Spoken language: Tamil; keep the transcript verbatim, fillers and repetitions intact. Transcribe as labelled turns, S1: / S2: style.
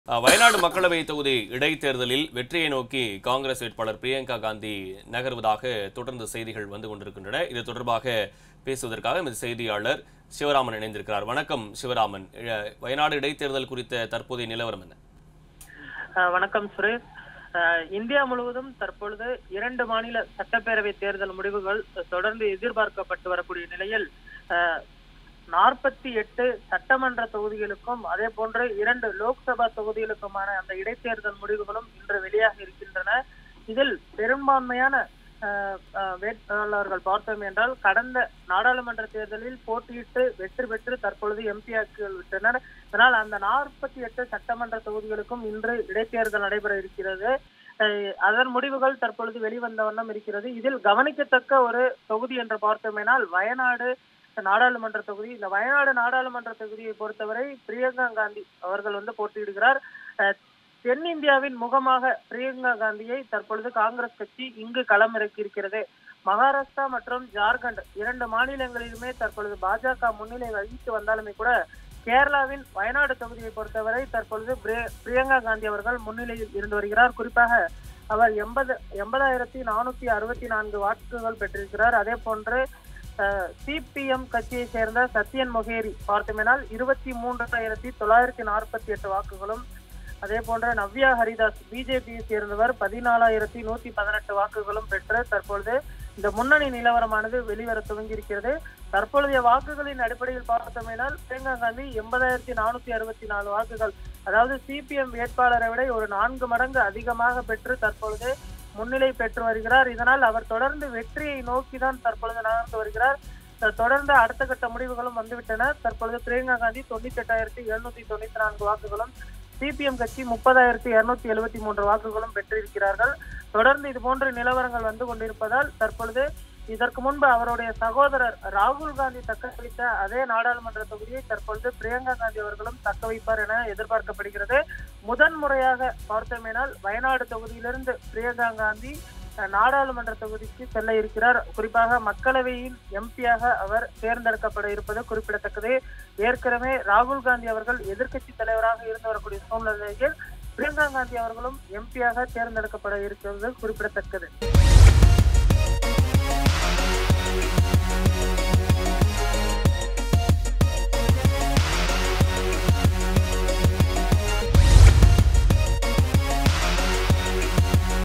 S1: வயநாடு மக்களவை தொகுதி இடைத்தேர்தலில் வெற்றியை நோக்கி காங்கிரஸ் வேட்பாளர் பிரியங்கா காந்தி நகர்வதாக தொடர்ந்து செய்திகள் வந்து கொண்டிருக்கின்றன. இது தொடர்பாக பேசுவதற்காக இந்த செய்தியாளர் சிவராமன் இணைந்திருக்கிறார். வணக்கம் சிவராமன். வயநாடு இடைத்தேர்தல் குறித்த தற்போதைய நிலவரம் என்ன?
S2: வணக்கம் சுரேஷ். இந்தியா முழுவதும் தற்பொழுது இரண்டு மாநில சட்டப்பேரவை தேர்தல் முடிவுகள் தொடர்ந்து எதிர்பார்க்கப்பட்டு வரக்கூடிய நிலையில் நாற்பத்தி எட்டு சட்டமன்ற தொகுதிகளுக்கும் அதே போன்று இரண்டு லோக்சபா தொகுதிகளுக்குமான அந்த இடைத்தேர்தல் முடிவுகளும் இன்று வெளியாக இருக்கின்றன. இதில் பெரும்பான்மையான வேட்பாளர்கள் பார்த்தோம் என்றால் கடந்த நாடாளுமன்ற தேர்தலில் போட்டியிட்டு வெற்றி பெற்று தற்பொழுது எம்பி ஆக்கிகள் விட்டனர். இதனால் அந்த நாற்பத்தி எட்டு சட்டமன்ற தொகுதிகளுக்கும் இன்று இடைத்தேர்தல் நடைபெற இருக்கிறது. அதன் முடிவுகள் தற்பொழுது வெளிவந்த வண்ணம் இருக்கிறது. இதில் கவனிக்கத்தக்க ஒரு தொகுதி என்று பார்த்தோமேனால் வயநாடு நாடாளுமன்ற தொகுதி. இந்த வயநாடு நாடாளுமன்ற தொகுதியை பொறுத்தவரை பிரியங்கா காந்தி அவர்கள் வந்து போட்டியிடுகிறார். தென்னிந்தியாவின் முகமாக பிரியங்கா காந்தியை தற்பொழுது காங்கிரஸ் கட்சி இங்கு களம் இறக்கி இருக்கிறது. மகாராஷ்டிரா மற்றும் ஜார்க்கண்ட் இரண்டு மாநிலங்களிலுமே தற்பொழுது பாஜக முன்னிலை வகித்து வந்தாலுமே கூட கேரளாவின் வயநாடு தொகுதியை பொறுத்தவரை தற்பொழுது பிரியங்கா காந்தி அவர்கள் முன்னிலையில் இருந்து வருகிறார். குறிப்பாக அவர் எண்பது எண்பதாயிரத்தி நானூத்தி அறுபத்தி நான்கு வாக்குகள் பெற்றிருக்கிறார். அதே போன்று சிபிஎம் கட்சியை சேர்ந்த சத்யன் மொகேரி பார்த்தோமேனால் இருபத்தி மூன்றாயிரத்தி தொள்ளாயிரத்தி நாற்பத்தி எட்டு வாக்குகளும், அதே போன்ற நவ்யா ஹரிதாஸ் பிஜேபியை சேர்ந்தவர் பதினாலாயிரத்தி நூத்தி பதினெட்டு வாக்குகளும் பெற்று தற்பொழுது இந்த முன்னணி நிலவரமானது வெளிவர துவங்கியிருக்கிறது. தற்பொழுதைய வாக்குகளின் அடிப்படையில் பார்த்தோமேனால் பிரியங்கா காந்தி எண்பதாயிரத்தி நானூத்தி அறுபத்தி நாலு வாக்குகள், அதாவது சிபிஎம் வேட்பாளரை விட ஒரு நான்கு மடங்கு அதிகமாக பெற்று தற்பொழுது முன்னிலை பெற்று வருகிறார். இதனால் அவர் தொடர்ந்து வெற்றியை நோக்கிதான் தற்பொழுது நகர்ந்து வருகிறார். தொடர்ந்து அடுத்த கட்ட முடிவுகளும் வந்துவிட்டன. தற்பொழுது பிரியங்கா காந்தி தொண்ணூத்தி எட்டாயிரத்தி எழுநூத்தி தொண்ணூத்தி நான்கு வாக்குகளும், சிபிஎம் கட்சி முப்பதாயிரத்தி இருநூத்தி எழுபத்தி மூன்று வாக்குகளும் பெற்றிருக்கிறார்கள். தொடர்ந்து இது போன்ற நிலவரங்கள் வந்து கொண்டிருப்பதால் தற்பொழுது இதற்கு முன்பு அவருடைய சகோதரர் ராகுல் காந்தி தக்க வைத்த அதே நாடாளுமன்ற தொகுதியை தற்பொழுது பிரியங்கா காந்தி அவர்களும் தக்க வைப்பார் என எதிர்பார்க்கப்படுகிறது. முதன் முறையாக பார்த்தோமேனால் வயநாடு தொகுதியிலிருந்து பிரியங்கா காந்தி நாடாளுமன்ற தொகுதிக்கு செல்ல இருக்கிறார். குறிப்பாக மக்களவையின் எம்பியாக அவர் தேர்ந்தெடுக்கப்பட இருப்பது குறிப்பிடத்தக்கது. ஏற்கனவே ராகுல் காந்தி அவர்கள் எதிர்க்கட்சி தலைவராக இருந்து வரக்கூடிய சூழ்நிலையில் பிரியங்கா காந்தி அவர்களும் எம்பியாக தேர்ந்தெடுக்கப்பட இருக்கிறது குறிப்பிடத்தக்கது.